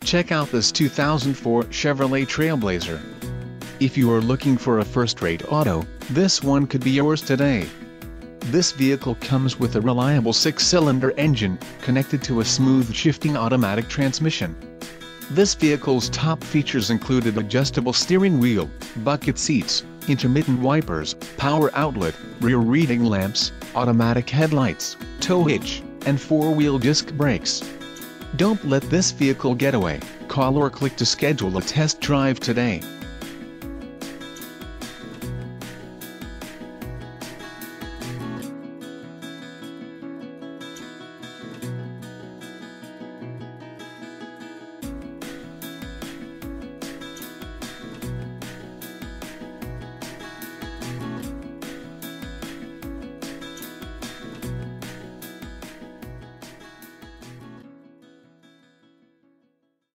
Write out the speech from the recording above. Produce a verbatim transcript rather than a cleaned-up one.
Check out this two thousand four Chevrolet TrailBlazer. If you are looking for a first-rate auto, this one could be yours today. This vehicle comes with a reliable six-cylinder engine, connected to a smooth shifting automatic transmission. This vehicle's top features included adjustable steering wheel, bucket seats, intermittent wipers, power outlet, rear reading lamps, automatic headlights, tow hitch, and four-wheel disc brakes. Don't let this vehicle get away. Call or click to schedule a test drive today.